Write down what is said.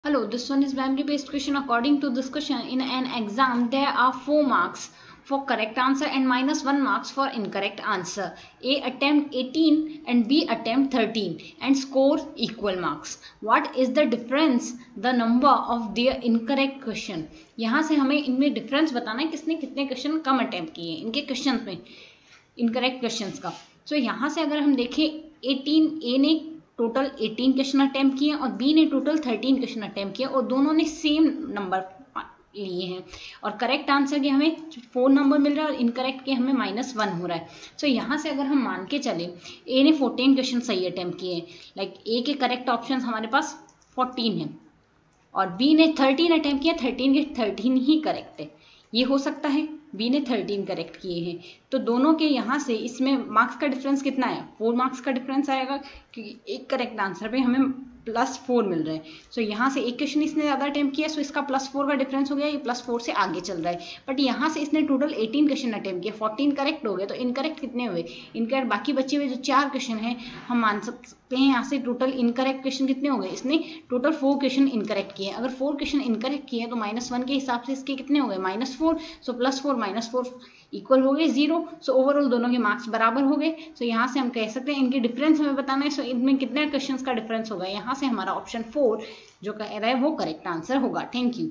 Hello, this one is memory based question. According to this question, in an exam, there are 4 marks for correct answer and -1 marks for incorrect answer. A attempt 18 and B attempt 13 and score equal marks. What is the difference? The number of their incorrect question. यहाँ से हमें इनमें difference बताना है किसने कितने question कम attempt किए इनके क्वेश्चन में, इनकरेक्ट क्वेश्चंस का. सो यहाँ से अगर हम देखें 18 ए ने टोटल 18 क्वेश्चन अटेम्प्ट किए और बी ने टोटल 13 क्वेश्चन अटेम्प्ट किए और दोनों ने सेम नंबर लिए हैं और करेक्ट आंसर के हमें 4 नंबर मिल रहा है और इनकरेक्ट के हमें -1 हो रहा है. सो यहाँ से अगर हम मान के चले ए ने 14 क्वेश्चन सही अटेम्प्ट किए हैं, लाइक ए के करेक्ट ऑप्शन हमारे पास 14 है और बी ने 13 अटेम्प्ट किया, 13 के 13 ही करेक्ट है. ये हो सकता है बी ने 13 करेक्ट किए हैं, तो दोनों के यहाँ से इसमें मार्क्स का डिफरेंस कितना है? 4 मार्क्स का डिफरेंस आएगा क्योंकि एक करेक्ट आंसर पे हमें +4 मिल रहा है. सो यहाँ से एक क्वेश्चन इसने ज़्यादा अटेम्प्ट किया, सो इसका +4 का डिफरेंस हो गया, ये +4 से आगे चल रहा है. बट यहाँ से इसने टोटल 18 क्वेश्चन अटेम्प्ट किया, 14 करेक्ट हो गए, तो इनकरेक्ट कितने हुए? इनकरेक्ट बाकी बचे हुए जो 4 क्वेश्चन हैं हम मान सकते हैं यहाँ से टोटल इनकरेक्ट क्वेश्चन कितने हो गए? इसने टोटल 4 क्वेश्चन इनकरेक्ट किए. अगर 4 क्वेश्चन इनकरेक्ट किए तो -1 के हिसाब से इसके कितने हो गए? -4. सो +4 -4 इक्वल हो गए 0. सो ओवरऑल दोनों के मार्क्स बराबर हो गए. सो यहाँ से हम कह सकते हैं इनके डिफरेंस हमें बताना है. सो इनमें कितने क्वेश्चंस का डिफरेंस होगा? यहाँ से हमारा ऑप्शन 4 जो कह रहा है वो करेक्ट आंसर होगा. Thank you.